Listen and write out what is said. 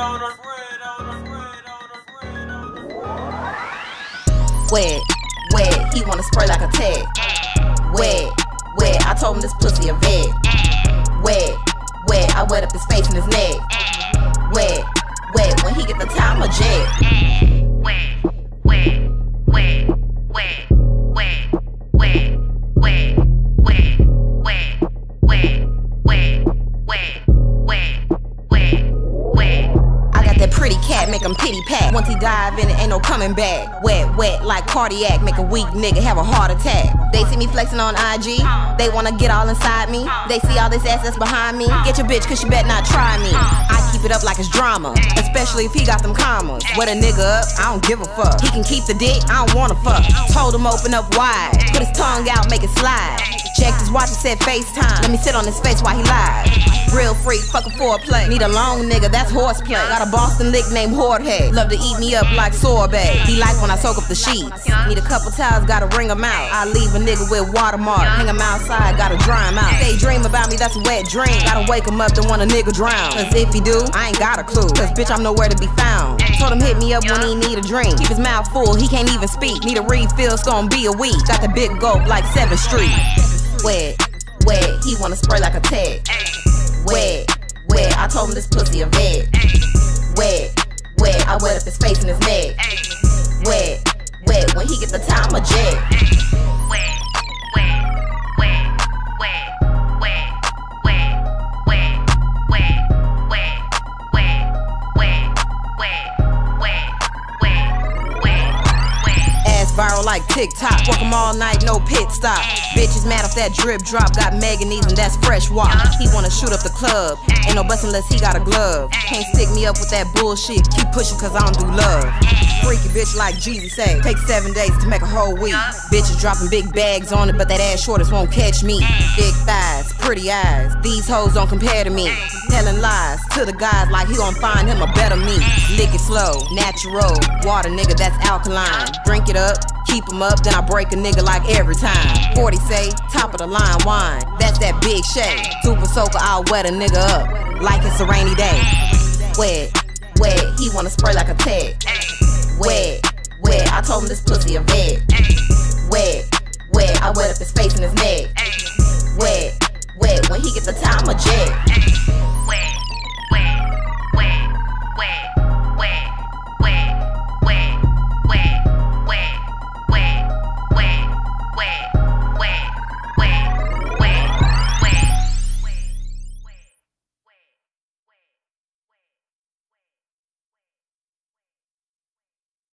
Wet, wet, he wanna spray like a tag. Wet, wet, I told him this pussy a vet. Wet, wet, I wet up his face and his neck. Wet, wet, when he get the time, a jet. Wet, wet, wet, wet, wet, wet, wet, wet, wet, wet, wet, wet, wet, wet, wet. I got that pretty cat, make him pity pat. Once he dive in, it ain't no coming back. Wet, wet, like cardiac, make a weak nigga have a heart attack. They see me flexing on IG, they wanna get all inside me. They see all this ass that's behind me. Get your bitch, cause she bet not try me. I keep it up like it's drama, especially if he got them commas. Wet a nigga up, I don't give a fuck. He can keep the dick, I don't wanna fuck. Told him open up wide, put his tongue out, make it slide. Checked his watch and said FaceTime, let me sit on his face while he lied. Real freak, fuckin' foreplay. Need a long nigga, that's horseplay. Got a Boston lick named Jorge, love to eat me up like sorbet. He like when I soak up the sheets. Need a couple towels, gotta wring him out. I leave a nigga with watermark, hang him outside, gotta dry him out. Say dream about me, that's a wet dream. Gotta wake him up, don't want a nigga drown. Cause if he do, I ain't got a clue. Cause bitch, I'm nowhere to be found. Told him hit me up when he need a drink. Keep his mouth full, he can't even speak. Need a refill, it's gonna be a week. Got the big gulp like 7th Street. Wet, wet, he wanna spray like a tag. Wet, wet, I told him this pussy a vet. Wet, wet, I wet up his face and his neck. Wet, wet, when he get the time, a jet. Wet, wet, wet, wet, wet, wet, wet, wet, wet, wet, wet, wet, wet, wet. Ass viral like TikTok, work 'em all night, no pit stop. Bitches mad off that drip drop, got manganese and that's fresh water. He wanna shoot up the club, ain't no bust unless he got a glove. Can't stick me up with that bullshit, keep pushing cause I don't do love. Freaky bitch like Jeezy say, take 7 days to make a whole week. Bitches dropping big bags on it, but that ass shortest won't catch me. Big thighs, pretty eyes, these hoes don't compare to me. Telling lies to the guys like he gon' find him a better me. Lick it slow, natural, water nigga that's alkaline. Drink it up, keep him up, then I break a nigga like every time. 40 say, top of the line wine, that's that big shade. Super soaker, I'll wet a nigga up, like it's a rainy day. Wet, wet, he wanna spray like a tag. Wet, wet, I told him this pussy a vet.